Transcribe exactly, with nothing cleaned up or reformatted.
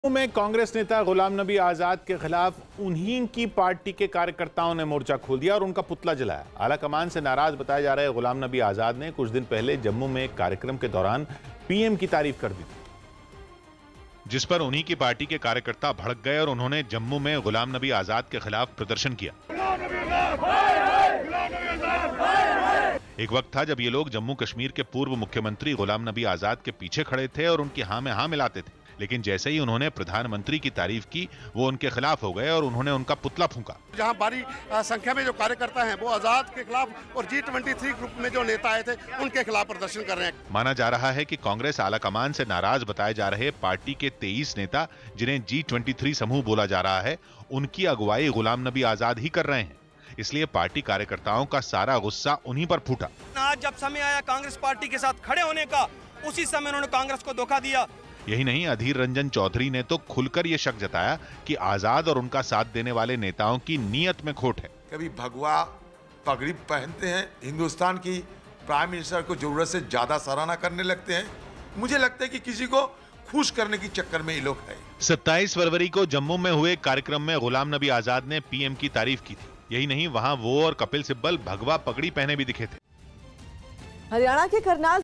में कांग्रेस नेता गुलाम नबी आजाद के खिलाफ उन्हीं की पार्टी के कार्यकर्ताओं ने मोर्चा खोल दिया और उनका पुतला जलाया। आला कमान से नाराज बताए जा रहे गुलाम नबी आजाद ने कुछ दिन पहले जम्मू में एक कार्यक्रम के दौरान पीएम की तारीफ कर दी, जिस पर उन्हीं की पार्टी के कार्यकर्ता भड़क गए और उन्होंने जम्मू में गुलाम नबी आजाद के खिलाफ प्रदर्शन किया। एक वक्त था जब ये लोग जम्मू कश्मीर के पूर्व मुख्यमंत्री गुलाम नबी आजाद के पीछे खड़े थे और उनकी हाँ में हाँ मिलाते थे, लेकिन जैसे ही उन्होंने प्रधानमंत्री की तारीफ की वो उनके खिलाफ हो गए और उन्होंने उनका पुतला फूंका। जहां भारी संख्या में जो कार्यकर्ता हैं वो आजाद के खिलाफ और जी ट्वेंटी थ्री ग्रुप में जो नेता आए थे उनके खिलाफ प्रदर्शन कर रहे हैं। माना जा रहा है कि कांग्रेस आला कमान से नाराज बताए जा रहे पार्टी के तेईस नेता, जिन्हें जी ट्वेंटी थ्री समूह बोला जा रहा है, उनकी अगुवाई गुलाम नबी आजाद ही कर रहे हैं। इसलिए पार्टी कार्यकर्ताओं का सारा गुस्सा उन्हीं पर फूटा। आज जब समय आया कांग्रेस पार्टी के साथ खड़े होने का, उसी समय उन्होंने कांग्रेस को धोखा दिया। यही नहीं, अधीर रंजन चौधरी ने तो खुलकर ये शक जताया कि आजाद और उनका साथ देने वाले नेताओं की नीयत में खोट है। कभी भगवा पगड़ी पहनते हैं, हिंदुस्तान की प्राइम मिनिस्टर को जरूरत से ज्यादा सराहना करने लगते हैं। मुझे लगता है कि किसी को खुश करने के चक्कर में ये लोग हैं। सत्ताईस फरवरी को जम्मू में हुए कार्यक्रम में गुलाम नबी आजाद ने पीएम की तारीफ की थी। यही नहीं, वहां वो और कपिल सिब्बल भगवा पगड़ी पहने भी दिखे थे। हरियाणा के करनाल